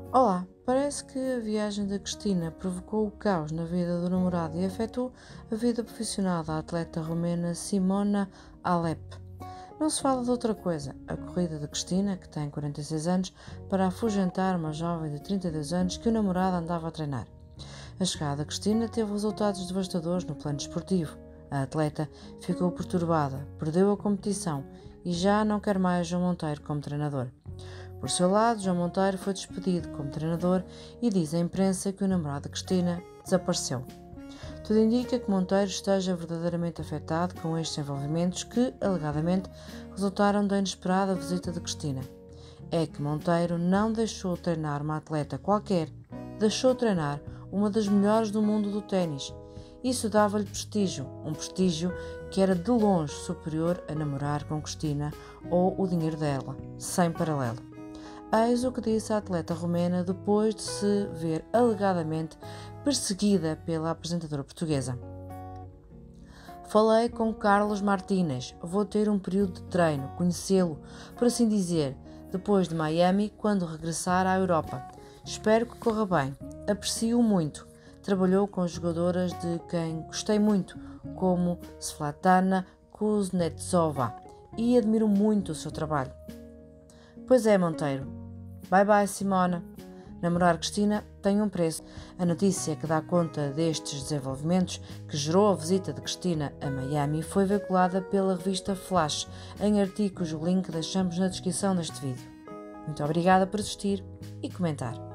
Olá, parece que a viagem da Cristina provocou o caos na vida do namorado e afetou a vida profissional da atleta romena Simona Halep. Não se fala de outra coisa. A corrida de Cristina, que tem 46 anos, para afugentar uma jovem de 32 anos que o namorado andava a treinar. A chegada da Cristina teve resultados devastadores no plano desportivo. A atleta ficou perturbada, perdeu a competição e já não quer mais João Monteiro como treinador. Por seu lado, João Monteiro foi despedido como treinador e diz à imprensa que o namorado de Cristina desapareceu. Tudo indica que Monteiro esteja verdadeiramente afetado com estes envolvimentos que, alegadamente, resultaram da inesperada visita de Cristina. É que Monteiro não deixou treinar uma atleta qualquer, deixou treinar uma das melhores do mundo do ténis. Isso dava-lhe prestígio, um prestígio que era de longe superior a namorar com Cristina ou o dinheiro dela, sem paralelo. Eis o que disse a atleta romena depois de se ver alegadamente perseguida pela apresentadora portuguesa. Falei com Carlos Martínez, vou ter um período de treino, conhecê-lo, por assim dizer, depois de Miami, quando regressar à Europa. Espero que corra bem, aprecio-o muito. Trabalhou com jogadoras de quem gostei muito, como Svetlana Kuznetsova, e admiro muito o seu trabalho. Pois é, Monteiro. Bye bye, Simona. Namorar Cristina tem um preço. A notícia que dá conta destes desenvolvimentos, que gerou a visita de Cristina a Miami, foi veiculada pela revista Flash, em artigo cujo link deixamos na descrição deste vídeo. Muito obrigada por assistir e comentar.